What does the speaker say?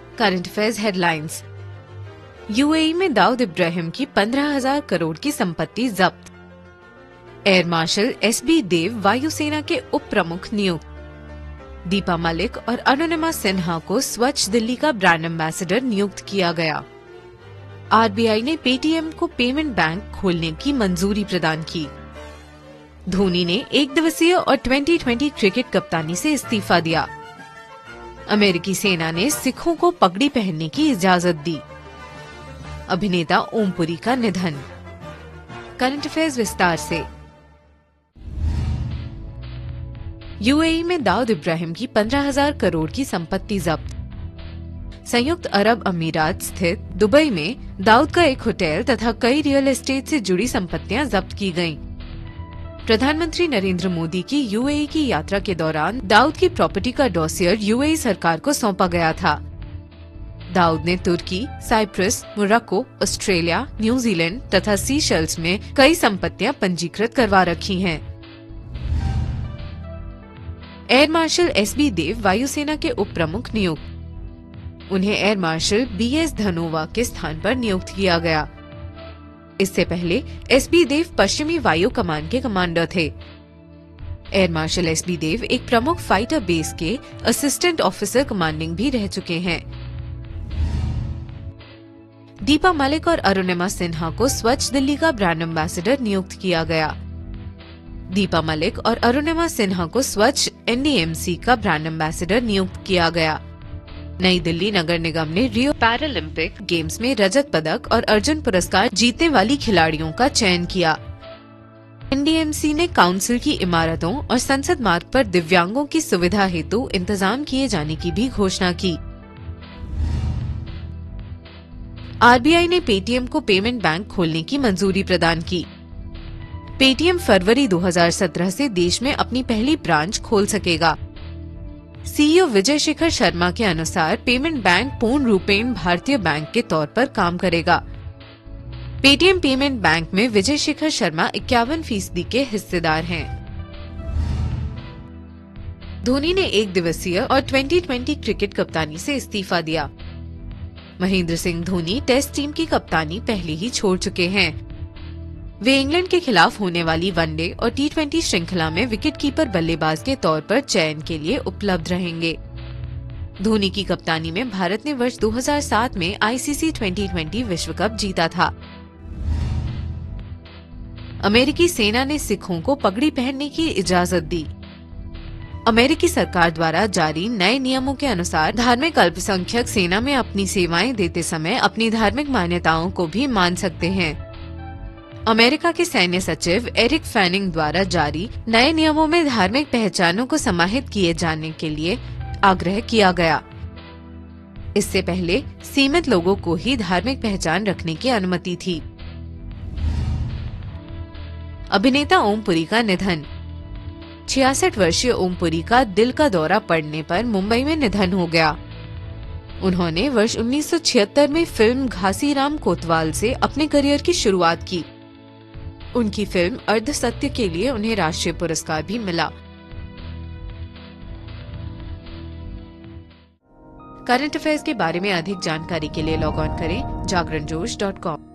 Current affairs headlines. UAE में दाऊद इब्राहिम की 15,000 करोड़ की संपत्ति जब्त। एयर मार्शल एसबी देव वायुसेना के उप प्रमुख नियुक्त। दीपा मलिक और अरुणिमा सिन्हा को स्वच्छ दिल्ली का ब्रांड एम्बेसडर नियुक्त किया गया। आरबीआई ने पेटीएम को पेमेंट बैंक खोलने की मंजूरी प्रदान की। धोनी ने एक दिवसीय और 2020 क्रिकेट कप्तानी से इस्तीफा दिया। अमेरिकी सेना ने सिखों को पगड़ी पहनने की इजाजत दी। अभिनेता ओम पुरी का निधन। करंट अफेयर्स विस्तार से। यूएई में दाऊद इब्राहिम की 15,000 करोड़ की संपत्ति जब्त। संयुक्त अरब अमीरात स्थित दुबई में दाऊद का एक होटल तथा कई रियल एस्टेट से जुड़ी संपत्तियां जब्त की गईं। प्रधानमंत्री नरेंद्र मोदी की यूएई की यात्रा के दौरान दाऊद की प्रॉपर्टी का डॉसियर यूएई सरकार को सौंपा गया था। दाऊद ने तुर्की, साइप्रस, मोरक्को, ऑस्ट्रेलिया, न्यूजीलैंड तथा सीशेल्स में कई संपत्तियां पंजीकृत करवा रखी हैं। एयर मार्शल एसबी देव वायुसेना के उप प्रमुख नियुक्त। उन्हें एयर मार्शल बीएस धनोवा के स्थान पर नियुक्त किया गया। इससे पहले एसबी देव पश्चिमी वायु कमान के कमांडर थे। एयर मार्शल एसबी देव एक प्रमुख फाइटर बेस के असिस्टेंट ऑफिसर कमांडिंग भी रह चुके हैं। दीपा मलिक और अरुणिमा सिन्हा को स्वच्छ दिल्ली का ब्रांड एम्बेसडर नियुक्त किया गया। दीपा मलिक और अरुणिमा सिन्हा को स्वच्छ एनडीएमसी का ब्रांड एम्बेसडर नियुक्त किया गया। नई दिल्ली नगर निगम ने रियो पैरालंपिक गेम्स में रजत पदक और अर्जुन पुरस्कार जीतने वाली खिलाड़ियों का चयन किया। एनडीएमसी ने काउंसिल की इमारतों और संसद मार्ग पर दिव्यांगों की सुविधा हेतु इंतजाम किए जाने की भी घोषणा की। आरबीआई ने पेटीएम को पेमेंट बैंक खोलने की मंजूरी प्रदान की। पेटीएम फरवरी 2017 से देश में अपनी पहली ब्रांच खोल सकेगा। सीईओ विजय शेखर शर्मा के अनुसार पेमेंट बैंक पूर्ण रूपेण भारतीय बैंक के तौर पर काम करेगा। पेटीएम पेमेंट बैंक में विजय शेखर शर्मा 51% के हिस्सेदार हैं। धोनी ने एक दिवसीय और 2020 क्रिकेट कप्तानी से इस्तीफा दिया। महेंद्र सिंह धोनी टेस्ट टीम की कप्तानी पहले ही छोड़ चुके हैं। वे इंग्लैंड के खिलाफ होने वाली वनडे और टी20 श्रृंखला में विकेटकीपर बल्लेबाज के तौर पर चयन के लिए उपलब्ध रहेंगे। धोनी की कप्तानी में भारत ने वर्ष 2007 में आईसीसी 2020 विश्व कप जीता था। अमेरिकी सेना ने सिखों को पगड़ी पहनने की इजाजत दी। अमेरिकी सरकार द्वारा जारी नए नियमों के अनुसार धार्मिक अल्पसंख्यक सेना में अपनी सेवाएं देते समय अपनी धार्मिक मान्यताओं को भी मान सकते हैं। अमेरिका के सैन्य सचिव एरिक फैनिंग द्वारा जारी नए नियमों में धार्मिक पहचानों को समाहित किए जाने के लिए आग्रह किया गया। इससे पहले सीमित लोगों को ही धार्मिक पहचान रखने की अनुमति थी। अभिनेता ओम पुरी का निधन। 66 वर्षीय ओम पुरी का दिल का दौरा पड़ने पर मुंबई में निधन हो गया। उन्होंने वर्ष 1976 में फिल्म घासीराम कोतवाल से अपने करियर की शुरुआत की। उनकी फिल्म अर्ध सत्य के लिए उन्हें राष्ट्रीय पुरस्कार भी मिला। करंट अफेयर्स के बारे में अधिक जानकारी के लिए लॉग ऑन करें जागरणजोश.com।